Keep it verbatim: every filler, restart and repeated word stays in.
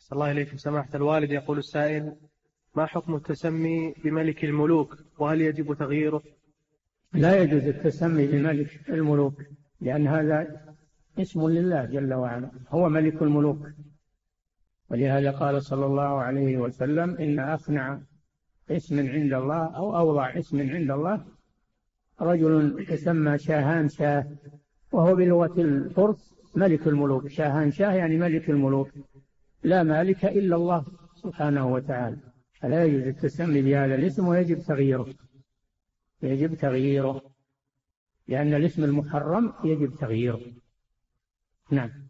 صلى الله إليكم سماحة الوالد. يقول السائل: ما حكم التسمي بملك الملوك، وهل يجب تغييره؟ لا يجوز التسمي بملك الملوك، لأن هذا اسم لله جل وعلا، هو ملك الملوك. ولهذا قال صلى الله عليه وسلم: إن أخنع اسم عند الله أو أوضع اسم عند الله رجل تسمى شاهان شاه، وهو بلغة الفرس ملك الملوك. شاهان شاه يعني ملك الملوك، لا مالك إلا الله سبحانه وتعالى. فلا يجوز التسمي بهذا الاسم، ويجب تغييره، يجب تغييره، لأن الاسم المحرم يجب تغييره. نعم.